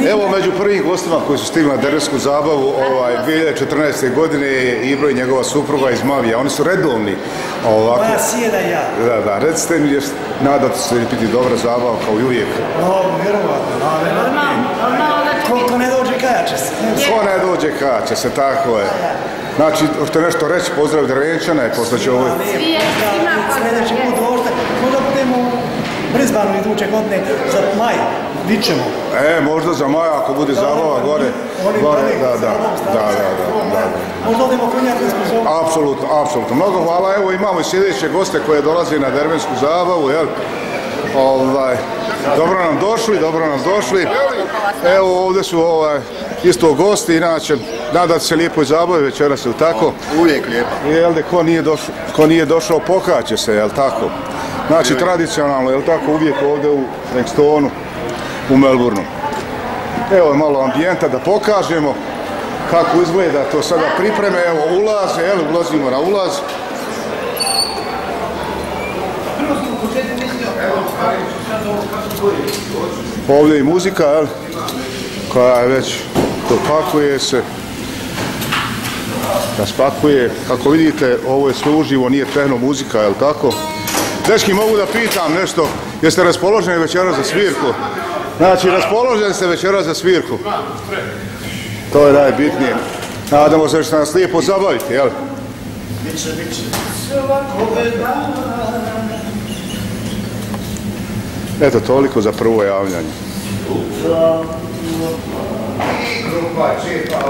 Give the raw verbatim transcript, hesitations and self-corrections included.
Evo među prvim gostima koji su stigli na Dervensku zabavu ovaj, dvije hiljade četrnaeste. godine je Ibro i njegova supruga iz Mavija. Oni su redovni. Ovako. Moja sjeda i ja. Da, da, recite mi, nadate se da će biti dobra zabava kao i uvijek. No, vjerovatno. Ko ne dođe kajače se. Ko ne dođe kajače se, tako je. Znači, hoćete nešto reći, pozdrav Drvenčane, posle će ovo... Sljedeći put dođete, možda budemo u Brisbaneu iduće godine za maj, vićemo. E, možda za maj, ako bude zabava gore, gore, da, da, da, da, da. Možda odemo konjak na spozoru. Apsolutno, apsolutno. Mnogo hvala, evo imamo i sljedeće goste koje dolaze na Dervensku zabavu, jel? Ovaj, dobro nam došli, dobro nam došli. Evo ovdje su ovaj, isto gosti, inače, nadate se lijepoj zabavi večeras, jel tako? Uvijek lijepo. Jel de, ko nije došao, ko nije došao pokaće se, jel tako? Znači, tradicionalno, jel tako, uvijek ovdje u Frankstonu, u Melbourneu. Evo malo ambijenta da pokažemo kako izgleda to sada pripreme, evo ulaze, jel, ulazimo na ulaz. Ovdje i muzika, jel, koja je već dopakuje se, raspakuje. Kako vidite, ovo je sve uživo, nije tehno muzika, jel tako? Dečki, mogu da pitam nešto, jeste raspoloženi večera za svirku? Znači, raspoloženi ste večera za svirku? To je najbitnije. Nadamo se da ćete nas lijepo zabaviti, jel? Biće, biće. Eto, toliko za prvo javljanje.